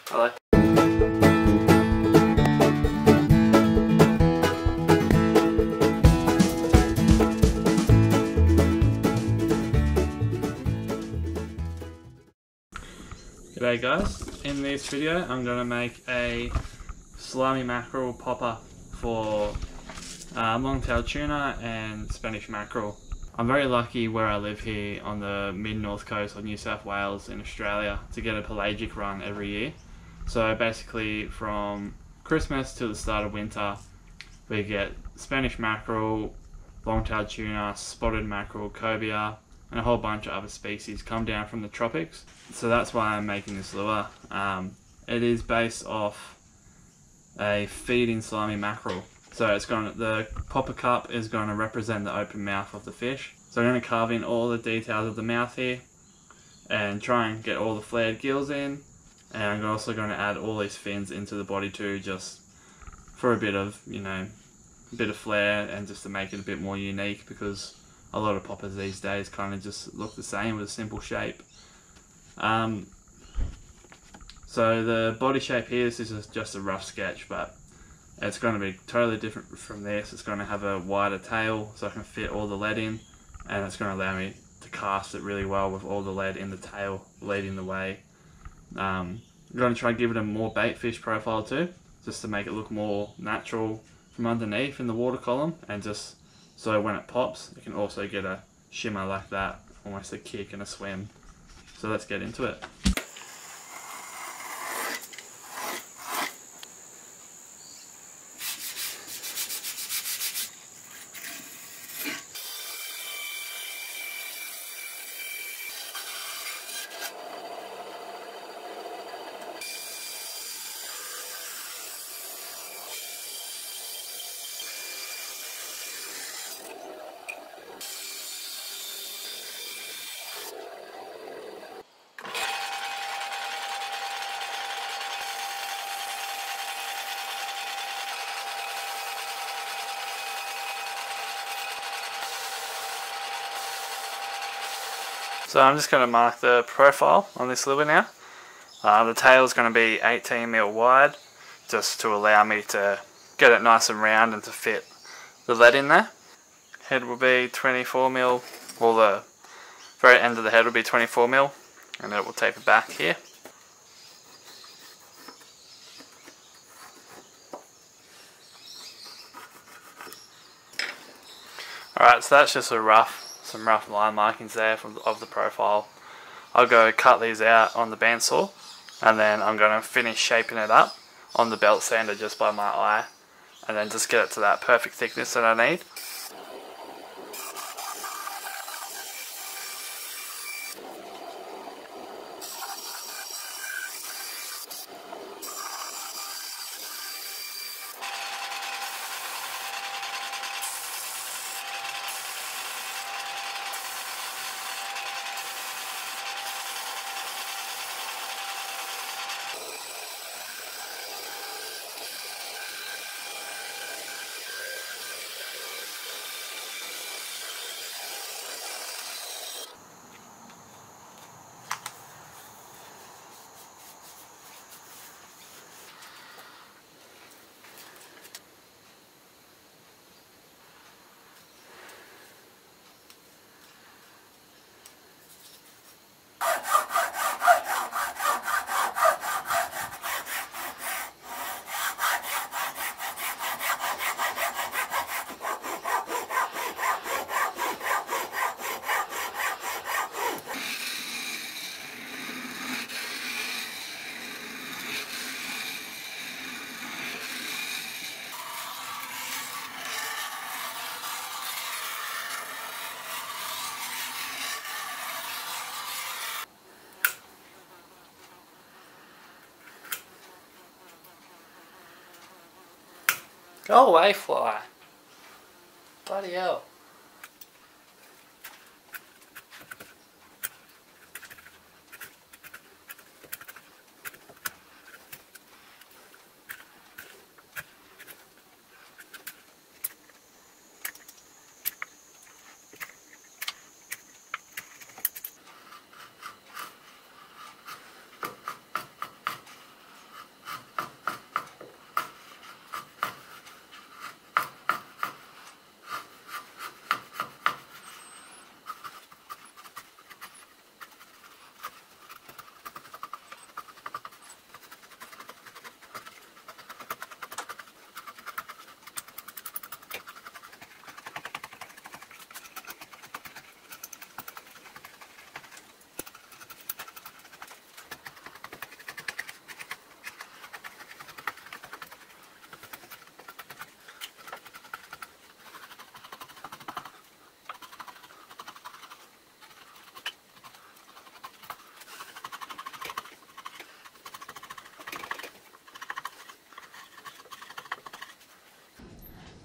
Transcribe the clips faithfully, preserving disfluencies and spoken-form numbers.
Hello. G'day guys, in this video I'm going to make a slimy mackerel popper for uh, long-tailed tuna and Spanish mackerel. I'm very lucky where I live here on the mid-north coast of New South Wales in Australia to get a pelagic run every year. So basically from Christmas to the start of winter we get Spanish mackerel, long-tailed tuna, spotted mackerel, cobia and a whole bunch of other species come down from the tropics. So that's why I'm making this lure. Um, it is based off a feeding slimy mackerel. So it's going to, the popper cup is going to represent the open mouth of the fish. So I'm going to carve in all the details of the mouth here and try and get all the flared gills in. And I'm also going to add all these fins into the body too, just for a bit of, you know, a bit of flair and just to make it a bit more unique, because a lot of poppers these days kind of just look the same with a simple shape. Um, so the body shape here, this is just a rough sketch, but it's going to be totally different from this. It's going to have a wider tail so I can fit all the lead in, and it's going to allow me to cast it really well with all the lead in the tail leading the way. Um, I'm going to try and give it a more bait fish profile too, just to make it look more natural from underneath in the water column, and just so when it pops you can also get a shimmer like that, almost a kick and a swim. So let's get into it. So I'm just going to mark the profile on this lure now. Uh, the tail is going to be eighteen mil wide, just to allow me to get it nice and round and to fit the lead in there. Head will be twenty-four mil, well the very end of the head will be twenty-four mil, and it will taper back here. Alright, so that's just a rough some rough line markings there from, of the profile. I'll go cut these out on the bandsaw, and then I'm going to finish shaping it up on the belt sander just by my eye, and then just get it to that perfect thickness that I need. Go away, fly. Bloody hell.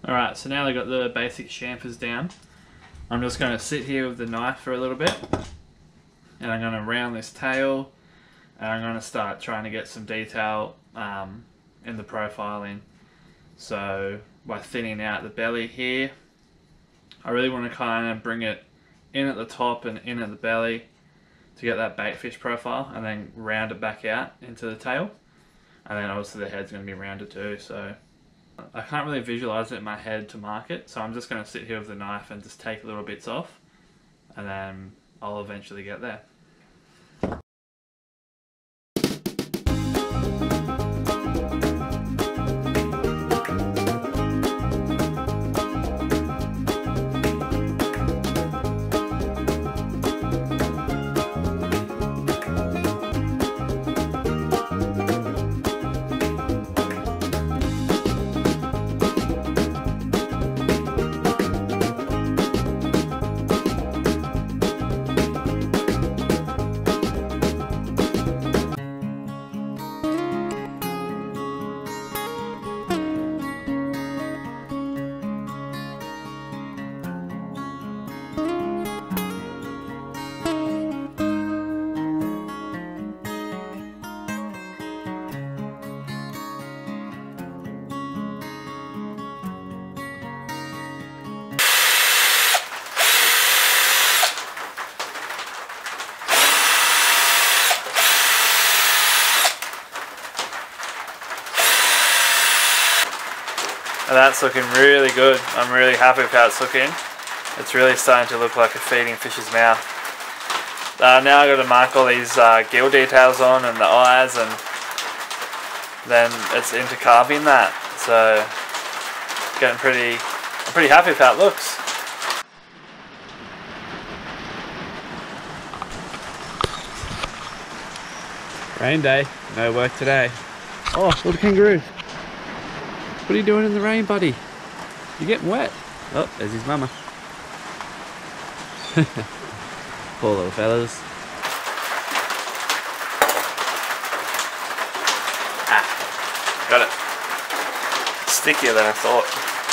Alright, so now I've got the basic chamfers down. I'm just going to sit here with the knife for a little bit, and I'm going to round this tail, and I'm going to start trying to get some detail um, in the profiling. So by thinning out the belly here, I really want to kind of bring it in at the top and in at the belly to get that baitfish profile, and then round it back out into the tail. And then obviously the head's going to be rounded too, so I can't really visualize it in my head to mark it, so I'm just going to sit here with the knife and just take little bits off, and then I'll eventually get there. And that's looking really good. I'm really happy with how it's looking. It's really starting to look like a feeding fish's mouth. Uh, now I've got to mark all these uh, gill details on and the eyes, and then it's into carving that. So getting pretty, I'm pretty happy with how it looks. Rain day, no work today. Oh, little kangaroo. What are you doing in the rain, buddy? You're getting wet. Oh, there's his mama. Poor little fellas. Ah, got it. Stickier than I thought.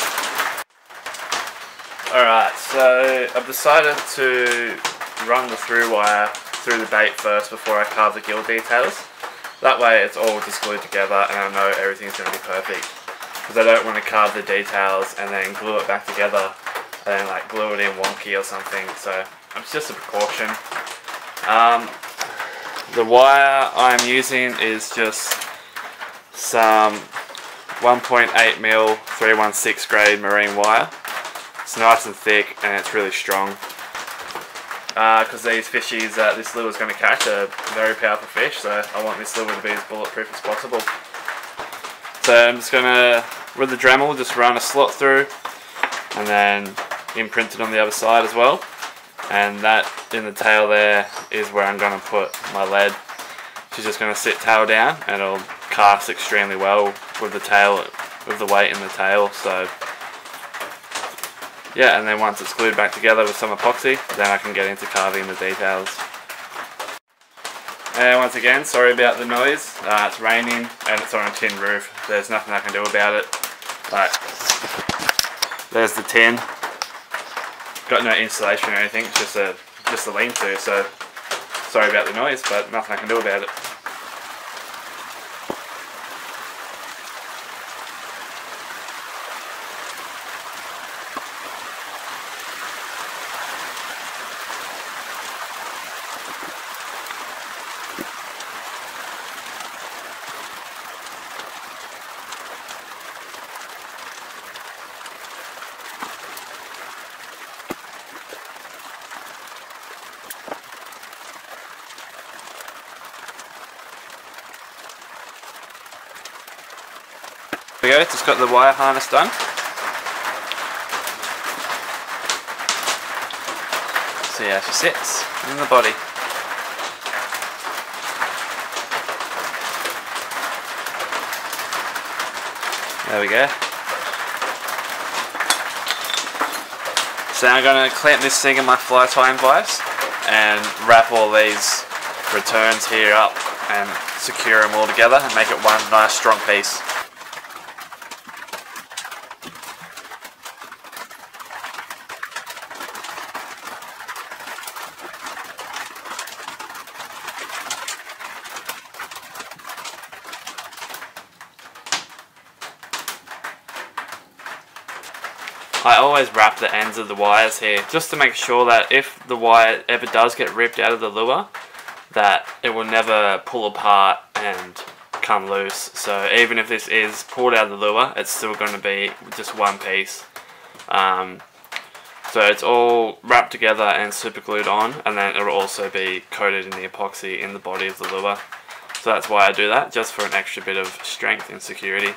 Alright, so I've decided to run the through wire through the bait first before I carve the gill details. That way it's all just glued together and I know everything's going to be perfect. Because I don't want to carve the details and then glue it back together and then like glue it in wonky or something, so it's just a precaution. Um, the wire I'm using is just some one point eight mil three one six grade marine wire. It's nice and thick and it's really strong. Because uh, these fishies that this lure is going to catch are very powerful fish, so I want this lure to be as bulletproof as possible. So I'm just going to, with the Dremel, just run a slot through and then imprint it on the other side as well. And that in the tail there is where I'm going to put my lead. She's just going to sit tail down and it'll cast extremely well with the tail, with the weight in the tail. So yeah, and then once it's glued back together with some epoxy, then I can get into carving the details. And once again, sorry about the noise. Uh, it's raining and it's on a tin roof. There's nothing I can do about it. Like, there's the tin. Got no insulation or anything. It's just a just a lean-to. So sorry about the noise, but nothing I can do about it. There we go, just got the wire harness done. See how she sits in the body. There we go. So I'm going to clamp this thing in my fly tying vise and wrap all these returns here up and secure them all together and make it one nice strong piece. I always wrap the ends of the wires here just to make sure that if the wire ever does get ripped out of the lure, that it will never pull apart and come loose. So even if this is pulled out of the lure, it's still going to be just one piece. Um, so it's all wrapped together and super glued on, and then it will also be coated in the epoxy in the body of the lure. So that's why I do that, just for an extra bit of strength and security.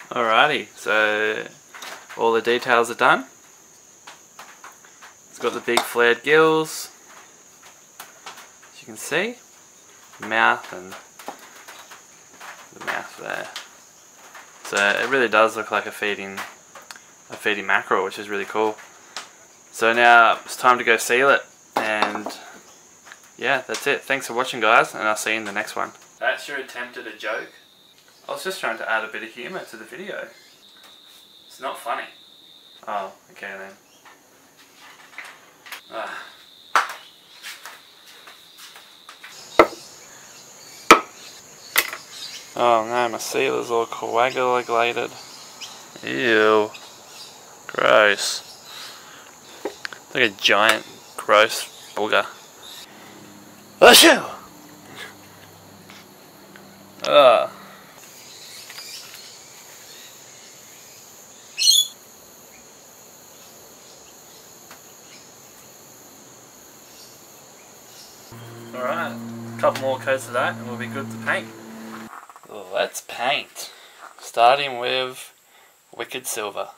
Alrighty, so all the details are done. It's got the big flared gills, as you can see, mouth and the mouth there. So it really does look like a feeding, a feeding mackerel, which is really cool. So now it's time to go seal it, and yeah, that's it. Thanks for watching, guys, and I'll see you in the next one. That's your attempt at a joke. I was just trying to add a bit of humour to the video. It's not funny. Oh, okay then. Ah. Oh no, my sealer's all coagulated. Ew. Gross. It's like a giant, gross booger. Achoo! Ugh. Alright, a couple more coats of that and we'll be good to paint. Let's paint. Starting with Wicked Silver.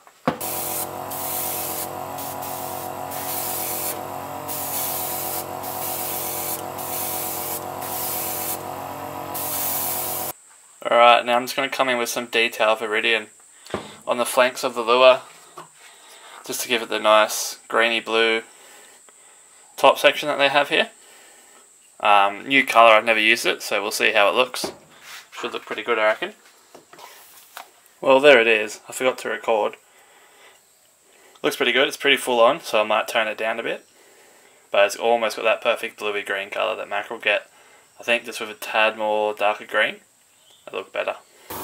Alright, now I'm just going to come in with some detail Viridian on the flanks of the lure, just to give it the nice greeny blue top section that they have here. Um, new colour, I've never used it, so we'll see how it looks. Should look pretty good, I reckon. Well, there it is. I forgot to record. Looks pretty good. It's pretty full on, so I might tone it down a bit. But it's almost got that perfect bluey green colour that mackerel get. I think just with a tad more darker green, it'll look better.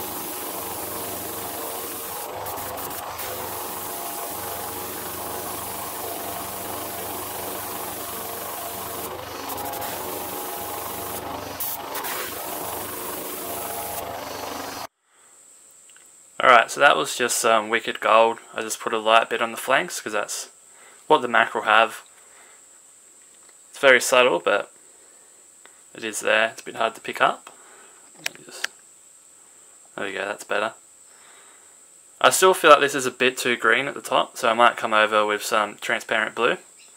Alright, so that was just some um, Wicked Gold. I just put a light bit on the flanks because that's what the mackerel have. It's very subtle, but it is there. It's a bit hard to pick up. Just, there we go, that's better. I still feel like this is a bit too green at the top, so I might come over with some transparent blue.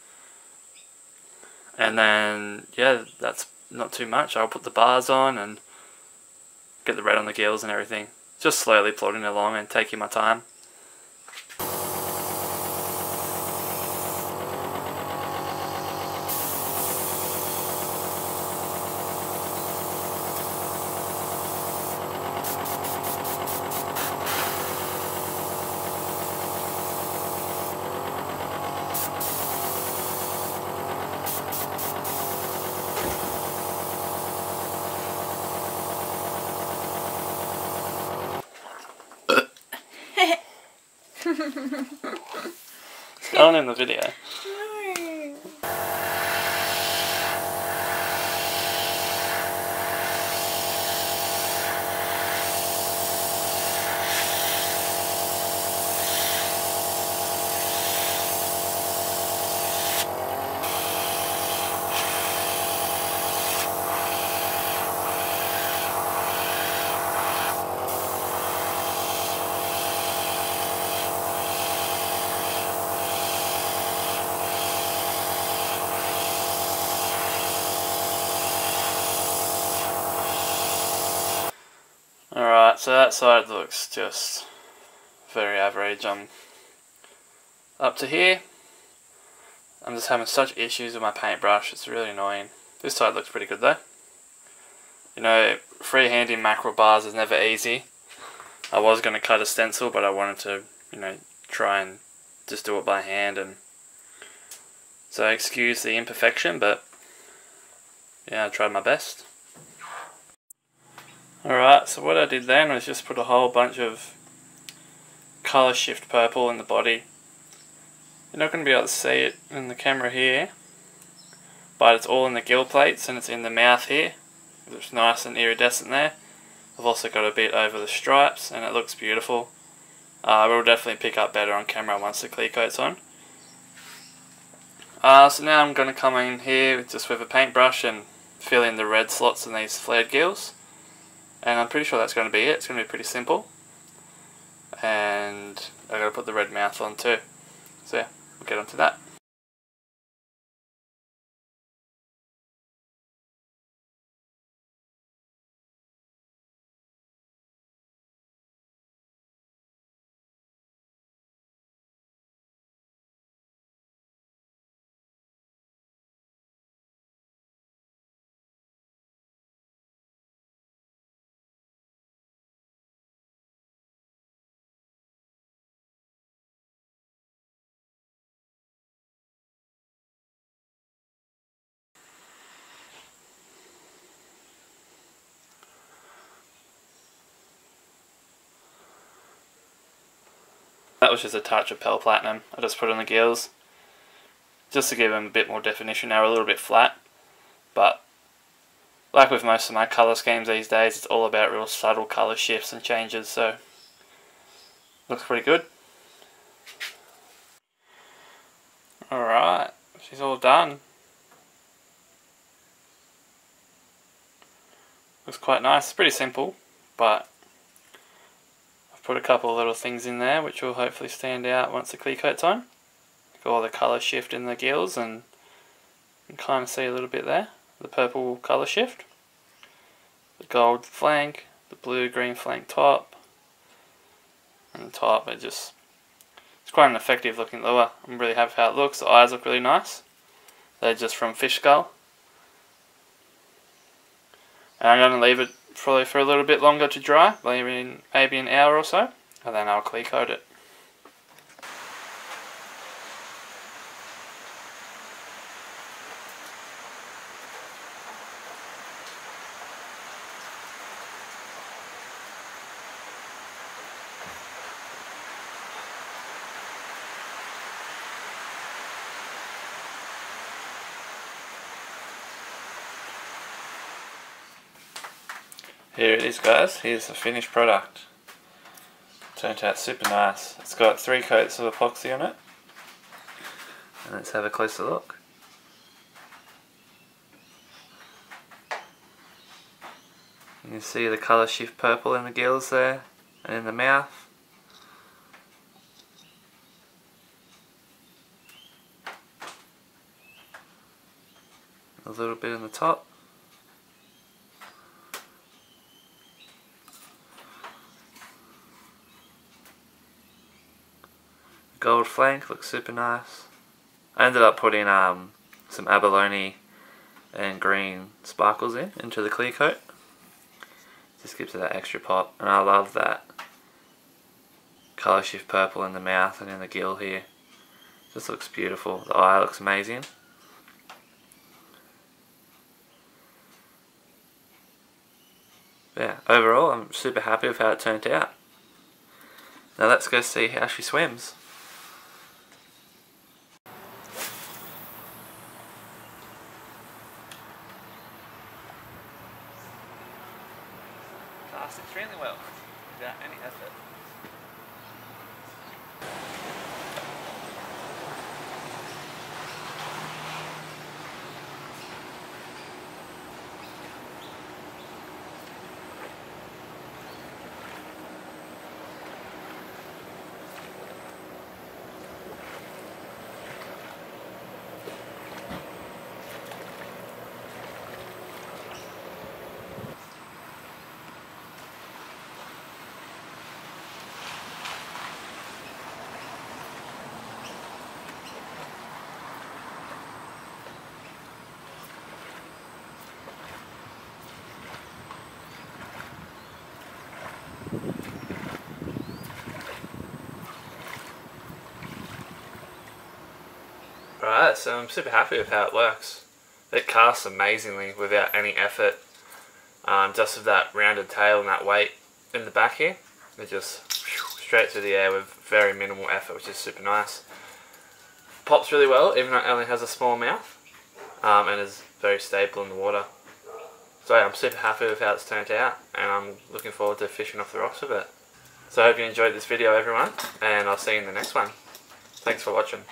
And then, yeah, that's not too much. I'll put the bars on and get the red on the gills and everything. Just slowly plodding along and taking my time. It's going in the video. No. Alright, so that side looks just very average. I'm up to here. I'm just having such issues with my paintbrush, it's really annoying. This side looks pretty good though. You know, freehanding mackerel bars is never easy. I was going to cut a stencil, but I wanted to, you know, try and just do it by hand, and so excuse the imperfection, but yeah, I tried my best. Alright, so what I did then was just put a whole bunch of colour shift purple in the body. You're not going to be able to see it in the camera here, but it's all in the gill plates and it's in the mouth here. It looks nice and iridescent there. I've also got a bit over the stripes and it looks beautiful. Uh, it will definitely pick up better on camera once the clear coat's on. Uh, so now I'm going to come in here just with a paintbrush and fill in the red slots in these flared gills. And I'm pretty sure that's going to be it. It's going to be pretty simple. and I gotta put the red mouth on too. So yeah, we'll get onto that. That was just a touch of Pearl Platinum. I just put on the gills just to give them a bit more definition. They're a little bit flat, but like with most of my colour schemes these days, it's all about real subtle colour shifts and changes, so looks pretty good. Alright, she's all done. Looks quite nice. It's pretty simple, but I've put a couple of little things in there which will hopefully stand out once the clear coat's on. Got all the colour shift in the gills, and you can kind of see a little bit there, the purple colour shift. The gold flank, the blue green flank top, and the top, it just, it's quite an effective looking lure. I'm really happy how it looks. The eyes look really nice. They're just from fish skull. And I'm going to leave it probably for a little bit longer to dry, maybe, maybe an hour or so, and then I'll clear coat it. Here it is, guys. Here's the finished product. Turned out super nice. It's got three coats of epoxy on it. And let's have a closer look. You can see the colour shift purple in the gills there and in the mouth. A little bit in the top. Gold flank looks super nice. I ended up putting um, some abalone and green sparkles in into the clear coat. Just gives it that extra pop, and I love that colour shift purple in the mouth and in the gill here. Just looks beautiful. The eye looks amazing. Yeah, overall I'm super happy with how it turned out. Now let's go see how she swims. Cast extremely well, without any effort. Alright, so I'm super happy with how it works. It casts amazingly without any effort. Um, just with that rounded tail and that weight in the back here. It just straight through the air with very minimal effort, which is super nice. Pops really well, even though it only has a small mouth. Um, and is very stable in the water. So yeah, I'm super happy with how it's turned out, and I'm looking forward to fishing off the rocks with it. So I hope you enjoyed this video, everyone, and I'll see you in the next one. Thanks for watching.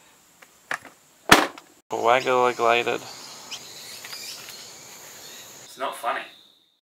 Waggle-gladed. not funny.